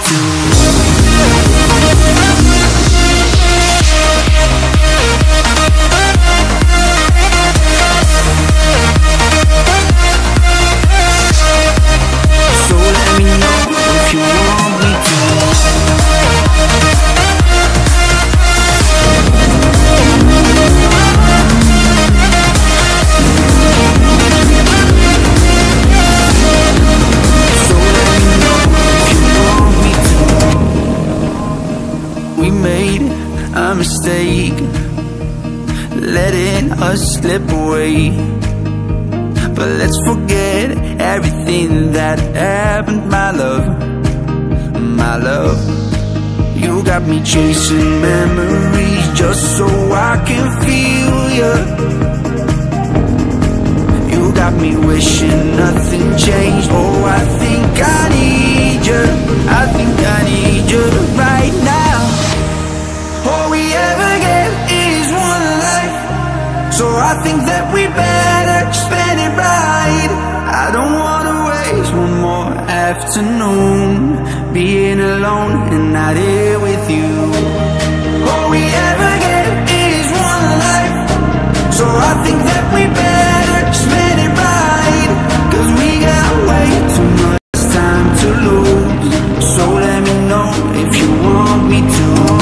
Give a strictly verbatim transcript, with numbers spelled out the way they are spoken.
to. So let me know if you want me to. So let me know if you want me to. We made a mistake, letting us slip away. But let's forget everything that happened, my love, my love. You got me chasing memories just so I can feel you. You got me wishing nothing changed. Oh, I think I need you, I think I need you right now. All we ever get is one life, so I think that we better spend it right. I don't wanna waste one more afternoon being alone and not here with you. All we ever get is one life, so I think that we better spend it right. Cause we got way too much time to lose. So let me know if you want me to.